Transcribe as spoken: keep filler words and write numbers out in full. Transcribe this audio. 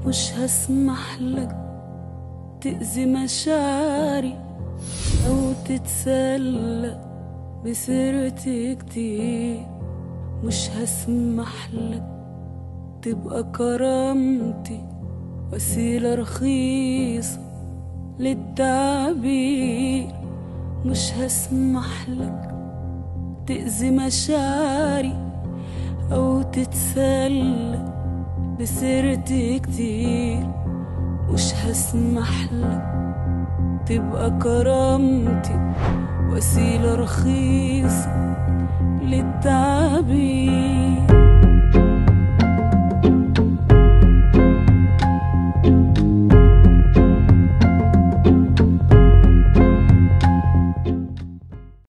مش هسمح لك تأذي مشاعري أو تتسلى بسيرتي كتير. مش هسمح لك تبقى كرامتي وسيلة رخيصة للتعبير. مش هسمح لك تأذي مشاعري أو تتسلى بسيرتي كتير. مش هسمح لك تبقى كرامتي وسيلة رخيصة للتعبير.